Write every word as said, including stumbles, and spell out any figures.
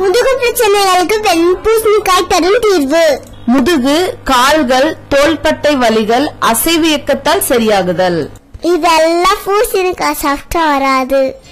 முதுகு பிரச்சனைகளுக்கு வெண்பூசணிக்காய் தரும் தீர்வு. முதுகு, கால்கள், தோள்பட்டை வலிகள், அசைவு இயக்கத்தால் சரியாகுதல். இதெல்லாம் பூசணிக்காய் சாப்பிட்டா வராது.